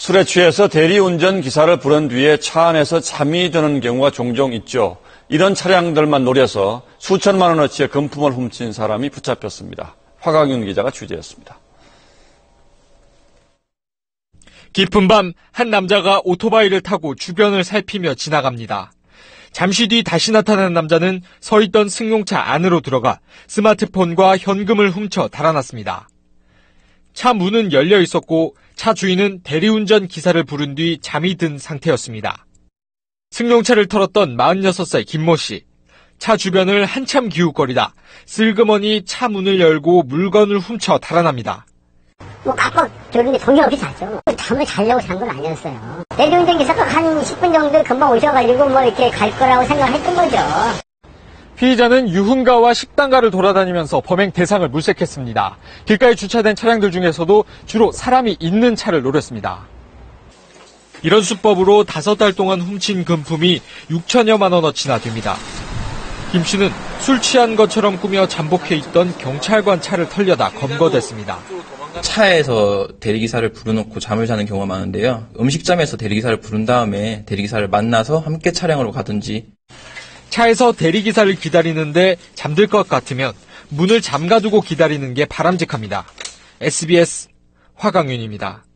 술에 취해서 대리운전 기사를 부른 뒤에 차 안에서 잠이 드는 경우가 종종 있죠. 이런 차량들만 노려서 수천만 원어치의 금품을 훔친 사람이 붙잡혔습니다. 화강윤 기자가 취재했습니다. 깊은 밤 한 남자가 오토바이를 타고 주변을 살피며 지나갑니다. 잠시 뒤 다시 나타난 남자는 서 있던 승용차 안으로 들어가 스마트폰과 현금을 훔쳐 달아났습니다. 차 문은 열려 있었고 차 주인은 대리운전 기사를 부른 뒤 잠이 든 상태였습니다. 승용차를 털었던 46살 김모 씨. 차 주변을 한참 기웃거리다 슬그머니 차 문을 열고 물건을 훔쳐 달아납니다. 깜빡 졸는데 정신없이 잤죠. 잠을 자려고 잔 건 아니었어요. 대리운전 기사가 한 10분 정도 금방 오셔가지고 이렇게 갈 거라고 생각했던 거죠. 피의자는 유흥가와 식당가를 돌아다니면서 범행 대상을 물색했습니다. 길가에 주차된 차량들 중에서도 주로 사람이 있는 차를 노렸습니다. 이런 수법으로 5달 동안 훔친 금품이 6천여만 원어치나 됩니다. 김 씨는 술 취한 것처럼 꾸며 잠복해 있던 경찰관 차를 털려다 검거됐습니다. 차에서 대리기사를 부르놓고 잠을 자는 경우가 많은데요. 음식점에서 대리기사를 부른 다음에 대리기사를 만나서 함께 차량으로 가든지. 차에서 대리기사를 기다리는데 잠들 것 같으면 문을 잠가두고 기다리는 게 바람직합니다. SBS 화강윤입니다.